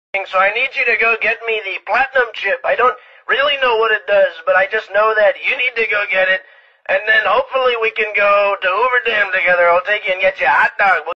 So I need you to go get me the platinum chip. I don't really know what it does, but I just know that you need to go get it, and then hopefully we can go to Hoover Dam together. I'll take you and get you a hot dog.